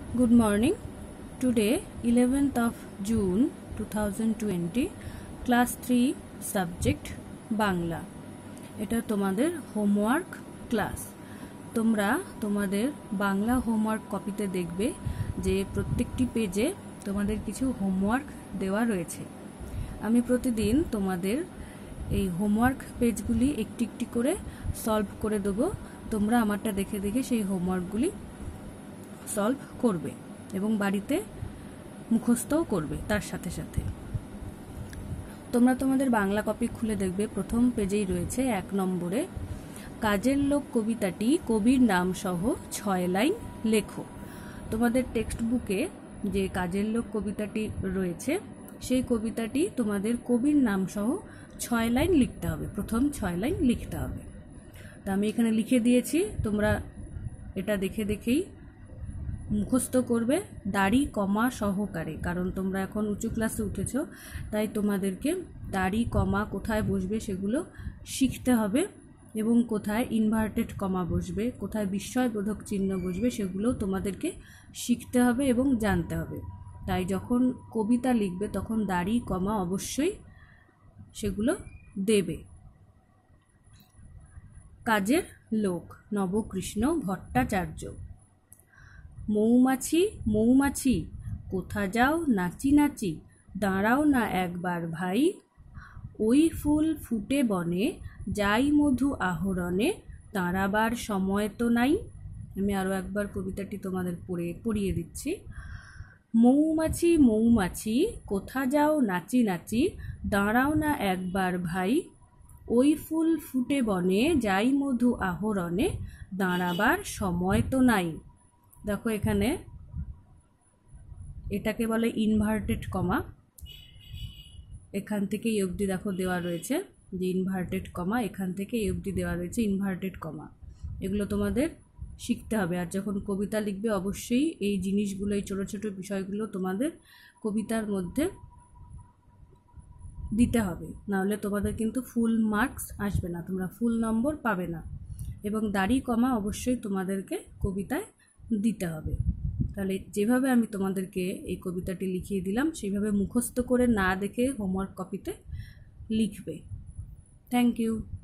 Good morning. Today, 11th of June 2020, Class 3 Subject Bangla. এটা তোমাদের homework class. তোমরা তোমাদের বাংলা হোমওয়ার্ক কপিতে দেখবে যে প্রত্যেকটি পেজে তোমাদের কিছু হোমওয়ার্ক দেওয়া রয়েছে। আমি প্রতিদিন তোমাদের এই হোমওয়ার্ক পেজগুলি একটি একটি করে সলভ করে দেবো। তোমরা আমারটা দেখে দেখে সেই হোমওয়ার্কগুলি সলভ করবে এবং বাড়িতে মুখস্থও করবে। তার সাথে সাথে তোমরা তোমাদের বাংলা কপি খুলে দেখবে, প্রথম পেজেই রয়েছে 1 নম্বরে কাজের লোক কবিতাটি কবির নাম সহ 6 লাইন লেখো। তোমাদের টেক্সট বুকে যে কাজের লোক কবিতাটি রয়েছে সেই কবিতাটি তোমাদের কবির নাম সহ 6 লাইন লিখতে হবে, প্রথম 6 লাইন লিখতে হবে। তা আমি এখানে লিখে দিয়েছি, তোমরা এটা দেখে দেখেই মুখস্থ করবে দাড়ি কমা সহকারে, কারণ তোমরা এখন উঁচু ক্লাসে উঠেছো, তাই তোমাদেরকে দাড়ি কমা কোথায় বসবে সেগুলো শিখতে হবে এবং কোথায় ইনভার্টেড কমা বসবে, কোথায় বিস্ময়বোধক চিহ্ন বসবে সেগুলো তোমাদেরকে শিখতে হবে এবং জানতে হবে। তাই যখন কবিতা লিখবে তখন দাড়ি কমা অবশ্যই সেগুলো দেবে। কাজের লোক নবকৃষ্ণ ভট্টাচার্য। মৌমাছি মৌমাছি কোথা যাও নাচি নাচি, দাঁড়াও না একবার ভাই, ওই ফুল ফুটে বনে যাই মধু আহরণে, দাঁড়াবার সময় তো নাই। আমি আরও একবার কবিতাটি তোমাদের পড়িয়ে দিচ্ছি। মৌমাছি মৌমাছি কোথা যাও নাচি নাচি, দাঁড়াও না একবার ভাই, ওই ফুল ফুটে বনে যাই মধু আহরণে, দাঁড়াবার সময় তো নাই। দেখো এখানে এটাকে বলে ইনভার্টেড কমা, এখান থেকে এই অবধি দেখো দেওয়া রয়েছে যে ইনভার্টেড কমা, এখান থেকে এই অবধি দেওয়া রয়েছে ইনভার্টেড কমা। এগুলো তোমাদের শিখতে হবে, আর যখন কবিতা লিখবে অবশ্যই এই জিনিসগুলো, এই ছোটো ছোটো বিষয়গুলো তোমাদের কবিতার মধ্যে দিতে হবে, নাহলে তোমাদের কিন্তু ফুল মার্কস আসবে না, তোমরা ফুল নম্বর পাবে না। এবং দাড়ি কমা অবশ্যই তোমাদেরকে কবিতায় দিতে হবে। তাহলে যেভাবে আমি তোমাদেরকে এই কবিতাটি লিখিয়ে দিলাম সেইভাবে মুখস্থ করে না দেখে হোমওয়ার্ক কপিতে লিখবে। Thank you.